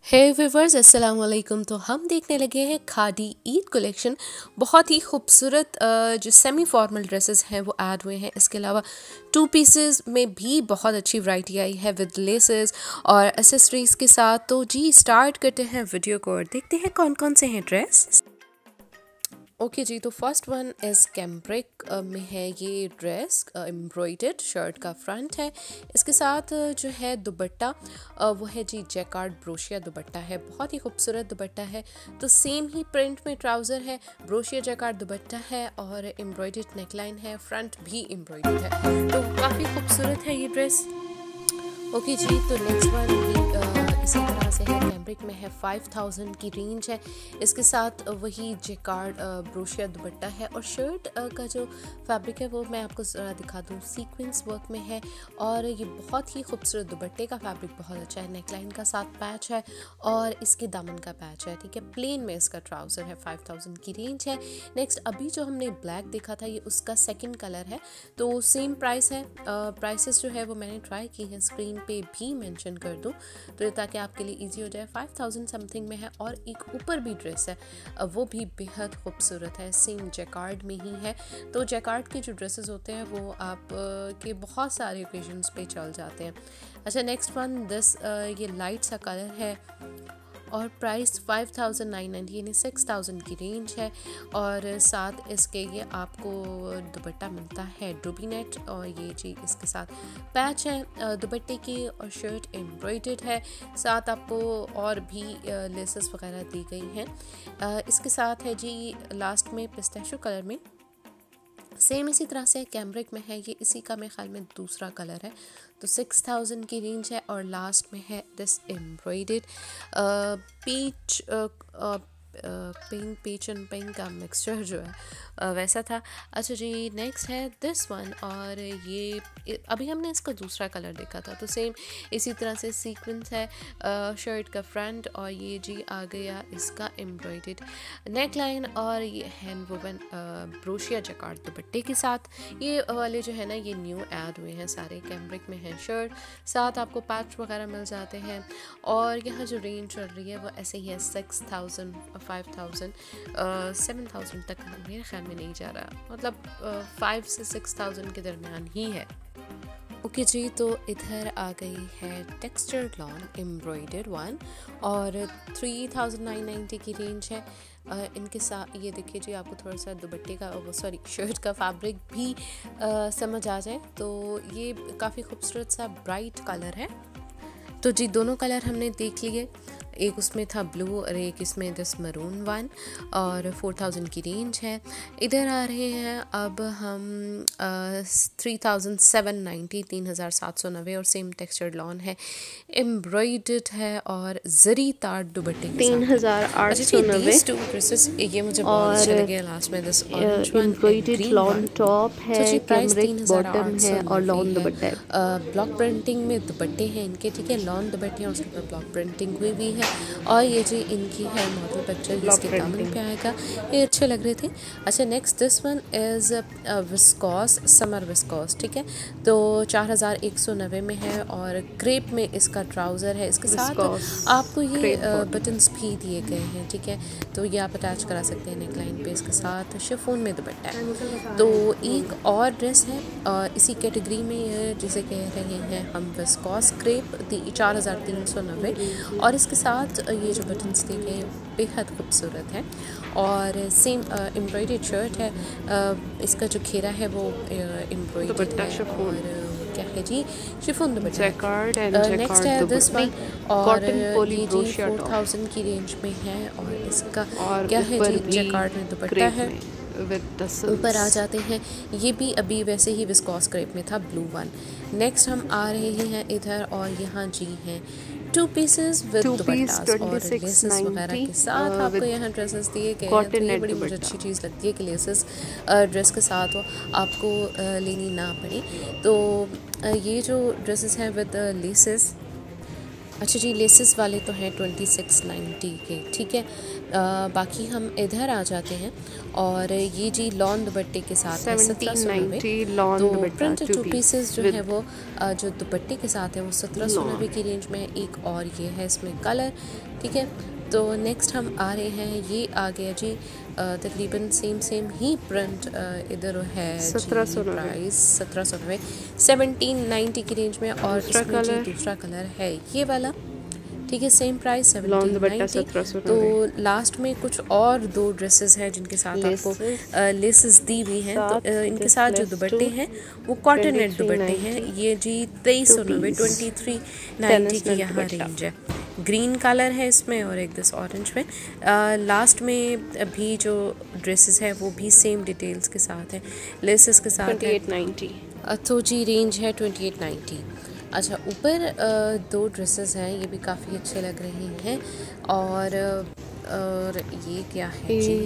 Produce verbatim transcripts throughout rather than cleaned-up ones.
हे viewers, अस्सलाम वालेकुम। तो हम देखने लगे हैं खादी ईद कलेक्शन। बहुत ही खूबसूरत जो सेमी फॉर्मल ड्रेसेस हैं वो ऐड हुए हैं। इसके अलावा टू पीसेस में भी बहुत अच्छी वैरायटी आई है विद लेसेस और एसेसरीज के साथ। तो जी स्टार्ट करते हैं वीडियो को और देखते हैं कौन कौन से हैं ड्रेस। ओके okay जी, तो फर्स्ट वन इज़ कैम्ब्रिक में है ये ड्रेस। एम्ब्रॉयडर्ड शर्ट का फ्रंट है। इसके साथ जो है दुपट्टा वो है जी जैकार्ड ब्रोशिया दुपट्टा है। बहुत ही खूबसूरत दुपट्टा है। तो सेम ही प्रिंट में ट्राउज़र है, ब्रोशिया जैकार्ड दुपट्टा है और एम्ब्रॉयडर्ड नेकलाइन है, फ्रंट भी एम्ब्रॉयडर्ड है। तो काफ़ी खूबसूरत है ये ड्रेस। ओके okay जी, तो नेक्स्ट वन भी इसी तरह से है। कैम्ब्रिक में है, फाइव थाउजेंड की रेंज है। इसके साथ वही जैकार्ड ब्रोशिया दुपट्टा है और शर्ट का जो फैब्रिक है वो मैं आपको ज़रा दिखा दूँ, सीक्वेंस वर्क में है और ये बहुत ही खूबसूरत दुपट्टे का फैब्रिक बहुत अच्छा है। नेकलाइन का साथ पैच है और इसके दामन का पैच है, ठीक है। प्लेन में इसका ट्राउज़र है, फाइव थाउजेंड की रेंज है। नेक्स्ट अभी जो हमने ब्लैक देखा था ये उसका सेकेंड कलर है। तो सेम प्राइस है। प्राइसेस जो है वो मैंने ट्राई की है, स्क्रीन पे भी मेंशन कर दूँ तो ताकि आपके लिए इजी हो जाए। फाइव थाउजेंड समथिंग में है और एक ऊपर भी ड्रेस है वो भी बेहद खूबसूरत है, सेम जैकार्ड में ही है। तो जैकार्ड के जो ड्रेसेस होते हैं वो आप के बहुत सारे ओकेजन्स पे चल जाते हैं। अच्छा, नेक्स्ट वन दिस ये लाइट सा कलर है और price five thousand nine ninety यानी सिक्स थाउजेंड की रेंज है। और साथ इसके ये आपको दुपट्टा मिलता है डूबी नेट और ये जी इसके साथ पैच है दुपट्टे की और शर्ट एम्ब्रॉयडर्ड है। साथ आपको और भी लेसेस वगैरह दी गई हैं। इसके साथ है जी लास्ट में पिस्ताशियो कलर में, सेम इसी तरह से कैम्ब्रिक में है। ये इसी का मेरे ख्याल में दूसरा कलर है। तो सिक्स थाउजेंड की रेंज है और लास्ट में है this embroidered peach pink peach and pink का मिक्सचर जो है uh, वैसा था। अच्छा जी, नेक्स्ट है दिस वन और ये अभी हमने इसका दूसरा कलर देखा था। तो सेम इसी तरह से सीक्वेंस है शर्ट uh, का फ्रंट और ये जी आ गया इसका एम्ब्रॉयडर्ड नेक लाइन और ये हैंड वोवन ब्रोशिया जैकार्ड दुपट्टे के साथ। ये वाले जो है ना ये न्यू ऐड हुए हैं सारे। कैम्ब्रिक में है शर्ट, साथ आपको पैच वगैरह मिल जाते हैं और यहाँ जो रेंज चल रही है वो ऐसे ही है, six thousand five thousand seven thousand तक मेरे ख्याल में नहीं जा रहा, मतलब फाइव से सिक्स थाउजेंड के दरमियान ही है। ओके okay जी, तो इधर आ गई है टेक्सचर्ड लॉन एम्ब्रॉयडर्ड वन और थ्री थाउजेंड नाइन नाइन्टी की रेंज है। uh, इनके साथ ये देखिए जी, आपको थोड़ा सा दुपट्टे का वो सॉरी शर्ट का फैब्रिक भी uh, समझ आ जाए। तो ये काफ़ी खूबसूरत सा ब्राइट कलर है। तो जी दोनों कलर हमने देख लिए, एक उसमें था ब्लू और एक इसमें दिस मरून वन और फोर थाउजेंड की रेंज है। इधर आ रहे हैं अब हम थ्री थाउजेंड सेवन नाइन्टी तीन हज़ार सात सौ नब्बे और सेम टेक्सचर्ड लॉन है, एम्ब्रॉयडर्ड है और जरी तार दुपट्टे के तीन हज़ार आठ सौ नब्बे टू ड्रेसेस ये मुझे बहुत अच्छे लगे। लास्ट में दिस एम्ब्रॉयडर्ड लॉन टॉप है, कैमरिक बॉटम है और लॉन दुपट्टा है। ब्लॉक प्रिंटिंग में दुपट्टे हैं इनके, ठीक है। लॉन दुपट्टे हैं, उसके ऊपर ब्लॉक प्रिंटिंग हुई हुई है और ये जी इनकी है मॉडल पिक्चर जिसके दामन पे आएगा। ये अच्छे लग रहे थे। अच्छा, next this one is viscose summer viscose, ठीक है। तो चार हज़ार एक सौ नब्बे में है और क्रेप में इसका ट्राउज़र है। इसके साथ आपको ये बटन्स भी दिए गए हैं, ठीक है। तो ये आप अटैच करा सकते हैं नेकलाइन पे। इसके साथ शिफॉन में दुपट्टा है। तो एक और ड्रेस है और इसी कैटेगरी में जिसे कह रहे हैं हम विस्कॉस क्रेप, चार हज़ार तीन सौ नब्बे और इसके साथ ये जो बटन्स दिए गए बेहद खूबसूरत है और सेम एम्ब्रॉयडर्ड शर्ट है। uh, इसका जो घेरा है वो एम्ब्रॉयडर्ड है और क्या है जी शिफॉन दुपट्टा। नेक्स्ट है दिस वन और ये जी फोर थाउजेंड की रेंज में है और इसका क्या है जी जैकार्ड में दुपट्टा है। ऊपर आ जाते हैं, ये भी अभी वैसे ही विस्कॉस क्रेप में था, ब्लू वन। नेक्स्ट हम आ रहे हैं इधर और यहाँ जी हैं टू पीसेस विद दुपट्टास और लेसेस वगैरह के साथ आपको यहाँ ड्रेसेस दिए गए हैं। तो ये बड़ी मुझे अच्छी चीज़ लगती है कि लेसेस ड्रेस के साथ हो, आपको लेनी ना पड़े। तो ये जो ड्रेसेस हैं विद लेसेस अच्छा जी, लेसेस वाले तो हैं ट्वेंटी सिक्स नाइन्टी के, ठीक है। आ, बाकी हम इधर आ जाते हैं और ये जी लॉन दुपट्टे के साथ है सत्रह सौ नब्बे। तो प्रिंटेड टू पीसेस जो है वो आ, जो दुपट्टे के साथ है वो सत्रह सौ नब्बे की रेंज में है। एक और ये है इसमें कलर, ठीक है। तो नेक्स्ट हम आ रहे हैं, ये आ गया जी तकरीबन सेम सेम ही प्रिंट इधर है सत्रह सौ प्राइस सत्रह सौ नब्बे सेवनटीन नाइन्टी की रेंज में। और इसमें जी दूसरा कलर है ये वाला, ठीक है, सेम प्राइस सेवनटीन नाइन्टी। तो लास्ट में कुछ और दो ड्रेसेस हैं जिनके साथ आपको लेसेस दी हुई हैं। तो uh, इनके साथ जो दुपट्टे हैं वो कॉटन नेट दुपट्टे हैं। ये जी तेईस सौ नब्बे ट्वेंटी थ्री नाइन्टी की यहाँ रेंज है। ग्रीन कलर है इसमें और एक दिस ऑरेंज में। लास्ट में अभी जो ड्रेसेस है वो भी सेम डिटेल्स के साथ है, लेसेस के साथ है। नाइन्टी तो जी रेंज है ट्वेंटी एट नाइन्टी। अच्छा, ऊपर दो ड्रेसेस हैं, ये भी काफ़ी अच्छे लग रहे हैं। और और ये क्या है जी,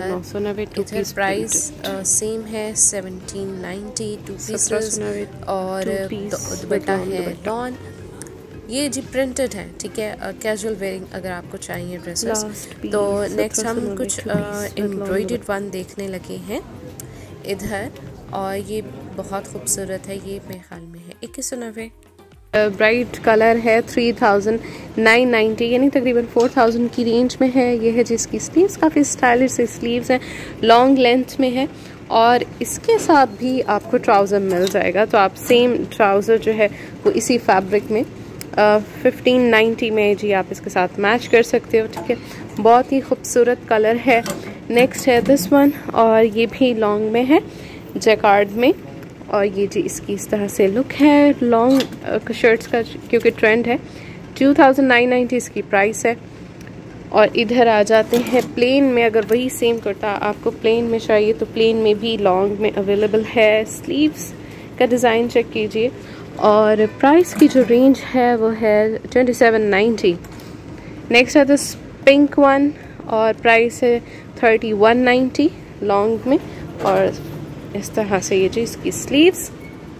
इधर प्राइस सेम है सेवनटीन नाइन्टी टू पीसेस और दुपट्टा है लॉन। ये जी प्रिंटेड है, ठीक है, कैजुअल वेयरिंग अगर आपको चाहिए ड्रेसेस। तो नेक्स्ट हम कुछ एम्ब्रॉयडर्ड वन देखने लगे हैं इधर, और ये बहुत खूबसूरत है। ये मेरे ख्याल में है इक्कीस सौ नब्बे। ब्राइट कलर है थ्री थाउजेंड नाइन नाइन्टी, यानी तकरीबन फोर थाउजेंड की रेंज में है। ये है जिसकी स्लीव्स काफ़ी स्टाइलिश से स्लीव्स हैं, लॉन्ग लेंथ में है और इसके साथ भी आपको ट्राउज़र मिल जाएगा। तो आप सेम ट्राउज़र जो है वो इसी फैब्रिक में फिफ्टीन नाइन्टी में जी आप इसके साथ मैच कर सकते हो, ठीक है। बहुत ही खूबसूरत कलर है। नेक्स्ट है दिस वन, और ये भी लॉन्ग में है जैकार्ड में, और ये जी इसकी इस तरह से लुक है लॉन्ग शर्ट्स का, क्योंकि ट्रेंड है। टू थाउजेंड नाइन नाइन्टी इसकी प्राइस है। और इधर आ जाते हैं प्लेन में, अगर वही सेम कुर्ता आपको प्लेन में चाहिए तो प्लेन में भी लॉन्ग में अवेलेबल है। स्लीव्स का डिज़ाइन चेक कीजिए और प्राइस की जो रेंज है वो है ट्वेंटी सेवन नाइन्टी। नेक्स्ट है दिस पिंक वन और प्राइस है थर्टी वन नाइन्टी लॉन्ग में, और इस तरह से ये जी इसकी स्लीव्स।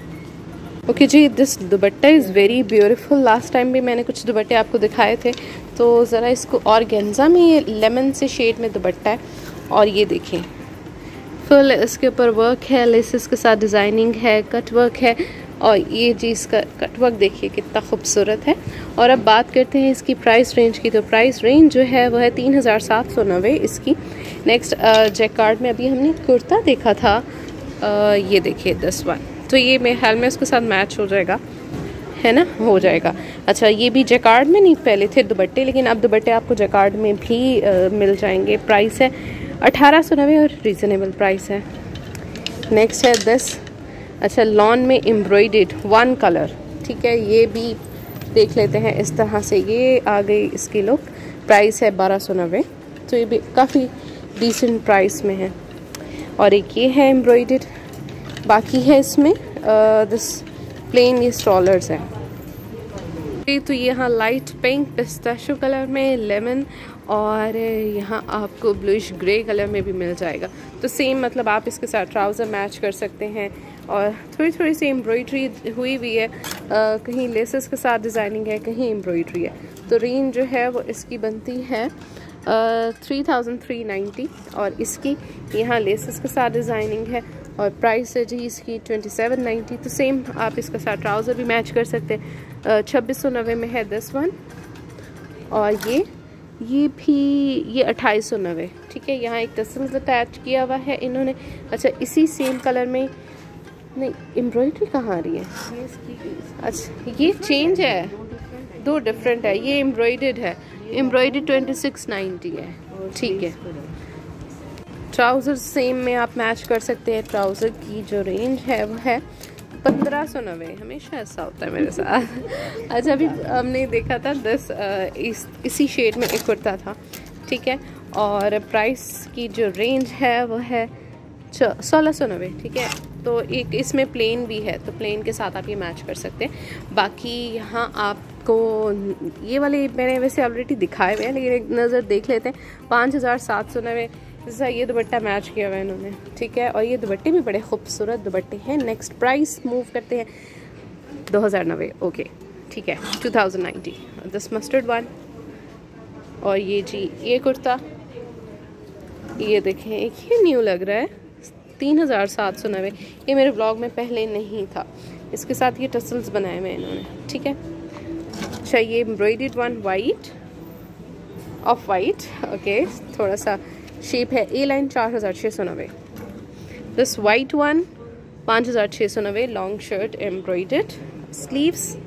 ओके जी, this dupatta is very beautiful. Last time भी मैंने कुछ दुपट्टे आपको दिखाए थे, तो ज़रा इसको ऑर्गेन्जा में ये लेमन से शेड में दुपट्टा है, और ये देखें फुल इसके ऊपर वर्क है, लेसेस के साथ डिज़ाइनिंग है, कट वर्क है, और ये जी इसका कट वर्क देखिए कितना खूबसूरत है। और अब बात करते हैं इसकी प्राइस रेंज की। तो प्राइस रेंज जो है वो है तीन हज़ार सात सौ नब्बे इसकी। नेक्स्ट जैकार्ड में अभी हमने कुर्ता देखा था, आ, ये देखिए दिस वन, तो ये मेरे ख्याल में उसके साथ मैच हो जाएगा, है ना, हो जाएगा। अच्छा, ये भी जैकार्ड में नहीं, पहले थे दुपट्टे, लेकिन अब दुपट्टे आपको जैकार्ड में भी आ, मिल जाएंगे। प्राइस है अठारह सौ नब्बे और रीज़नेबल प्राइस है। नेक्स्ट है दिस, अच्छा लॉन में एम्ब्रॉयडर्ड वन कलर, ठीक है, ये भी देख लेते हैं। इस तरह से ये आ गई इसकी लुक। प्राइस है बारह सौ नब्बे, तो ये भी काफ़ी डिसेंट प्राइस में है। और एक ये है एम्ब्रॉयडर्ड, बाकी है इसमें दिस प्लेन ये स्टॉलर्स है। तो यहाँ लाइट पिंक पिस्ताशो कलर में, लेमन, और यहाँ आपको ब्लूइश ग्रे कलर में भी मिल जाएगा। तो सेम मतलब आप इसके साथ ट्राउज़र मैच कर सकते हैं। और थोड़ी थोड़ी सी एम्ब्रॉयड्री हुई हुई है, आ, कहीं लेसेस के साथ डिज़ाइनिंग है, कहीं एम्ब्रॉयड्री है। तो रेंज जो है वो इसकी बनती है थ्री थाउजेंड थ्री नाइन्टी, और इसकी यहाँ लेसेस के साथ डिज़ाइनिंग है, और प्राइस है जी इसकी ट्वेंटी सेवन नाइन्टी। तो सेम आप इसके साथ ट्राउज़र भी मैच कर सकते हैं। छब्बीस सौ नब्बे में है दिस वन, और ये ये भी ये अट्ठाईस सौ नब्बे, ठीक है। यहाँ एक टसल्स अटैच किया हुआ है इन्होंने। अच्छा, इसी सेम कलर में नहीं, एम्ब्रॉयडरी कहाँ आ रही है? अच्छा, ये चेंज है, दो डिफरेंट है। ये एम्ब्रॉयडर्ड है, एम्ब्रॉयडरी ट्वेंटी सिक्स नाइन्टी है, ठीक है। ट्राउज़र सेम में आप मैच कर सकते हैं। ट्राउज़र की जो रेंज है वो है पंद्रह सौ नब्बे। हमेशा ऐसा होता है मेरे साथ। अच्छा, अभी हमने देखा था दस इस इसी शेड में एक कुर्ता था, ठीक है, और प्राइस की जो रेंज है वो है सोलह सौ नब्बे, ठीक है। तो एक इसमें प्लेन भी है, तो प्लेन के साथ आप ये मैच कर सकते हैं। बाकी यहाँ आपको ये वाले मैंने वैसे ऑलरेडी दिखाए हुए हैं, लेकिन एक नज़र देख लेते हैं। पाँच हज़ार सात सौ नब्बे जैसा ये दुपट्टा मैच किया हुआ है इन्होंने, ठीक है। और ये दुपट्टे भी बड़े खूबसूरत दुपट्टे हैं। नेक्स्ट प्राइस मूव करते हैं दो हज़ार नब्बे। ओके, ठीक है, two thousand ninety. This mustard one, और ये जी ये कुर्ता, ये देखें एक ये न्यू लग रहा है, तीन हज़ार सात सौ नब्बे। ये मेरे ब्लॉग में पहले नहीं था। इसके साथ ये टसल्स बनाए हुए इन्होंने, ठीक है। अच्छा ये embroidered one, white, off white, okay, थोड़ा सा शेप है ए लाइन, चार हज़ार छः सौ नब्बे। दिस वाइट वन पाँच हज़ार छः सौ नब्बे, लॉन्ग शर्ट एम्ब्रॉयडर्ड, स्लीव्स